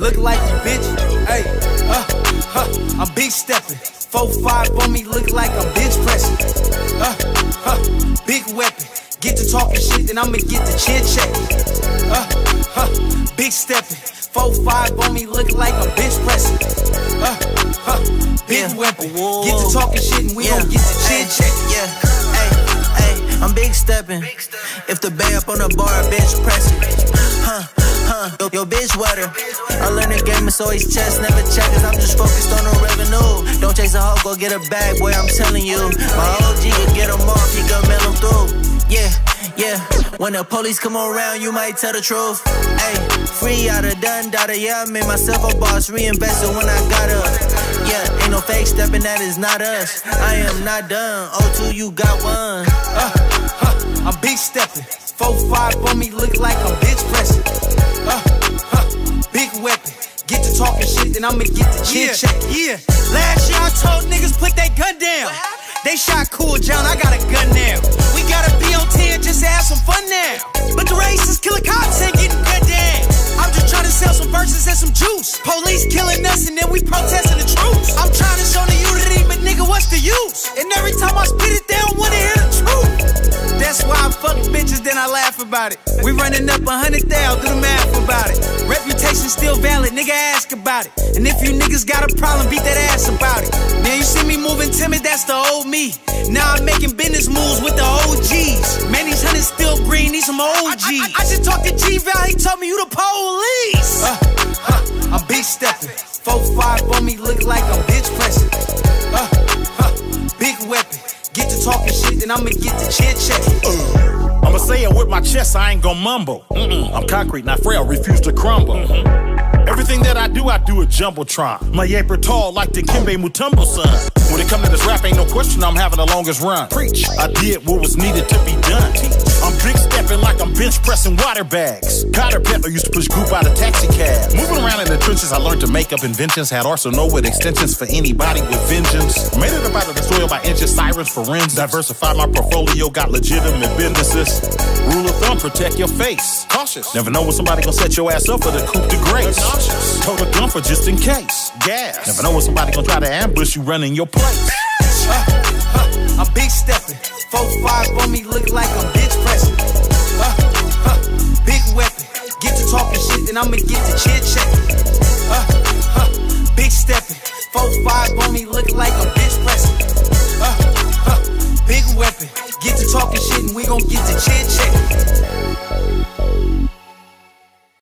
look like you, bitch. Hey, I'm big stepping. 4-5 on me, look like I'm bench pressing. Big weapon. Get to talking shit, then I'ma get the chin check. Big stepping. 4-5 on me, look like I'm bench pressing. Big weapon. Get to talking shit, and we gon' get the chin check. I'm big stepping. If the bay up on the bar, bench pressing. Yo, bitch wetter. I learned the game, it's always chess, never checkers. I'm just focused on the revenue. Don't chase a hoe, go get a bag, boy, I'm telling you. My OG can get them off, he can mail them through. Yeah. When the police come around, you might tell the truth. Ayy, free out of done, data. Yeah, I made myself a boss, reinvested when I got up. Yeah, ain't no fake stepping, that is not us. I am not done. O2, you got one. I'm big stepping. 4-5 on me, look like I'm bitch pressing. Big weapon. Get to talking shit, then I'ma get the chin check. Last year I told niggas put that gun down. They shot Cool John, I got a gun now. We gotta be on 10 just to have some fun now. But the racist killer cops ain't getting cut down. I'm just trying to sell some verses and some juice. Police killing us and then we protesting the truth. I'm trying to show the unity, but nigga, what's the use? And every time I spit it, they don't wanna hear the truth. That's why I fuck bitches, then I laugh about it. We running up 100,000, do the math about it. Reputation still valid, nigga, ask about it. And if you niggas got a problem, beat that ass about it. Now you see me moving timid, that's the old me. Now I'm making business moves with the OGs. Man, these hunters still green, need some OGs. I just talked to G-Val, he told me you the police. I'm big stepping. 4-5 on me, look like I'm bitch pressing. Big weapon. Get to talking shit, then I'ma get the chin check. I'ma say it with my chest, I ain't gon' mumble. I'm concrete, not frail, refuse to crumble. Everything that I do a jumbotron. My yaper tall like the Kimbe Mutombo son. When it come to this rap, ain't no question I'm having the longest run. Preach, I did what was needed to be done. I'm big stepping like I'm bench pressing water bags. Cotter Pepper used to push group out of taxi cab. Moving around in the trenches, I learned to make up inventions. Had arsenal with extensions for anybody with vengeance. Made it up out of the soil by inches, sirens for rents. Diversified my portfolio, got legitimate businesses. Rule of thumb, protect your face. Cautious, never know when somebody gonna set your ass up for the coup de grace. Told a gun for just in case. Gas, never know when somebody gonna try to ambush you running your place. I'm big stepping. 4-5 on me, look like I'm bitch pressing. Big weapon. Get to talking shit, then I'ma get the chin check. Big stepping. 4-5 on me, look like I'm bitch pressing. Big weapon. Get to talking shit, and we gon' get the chin check.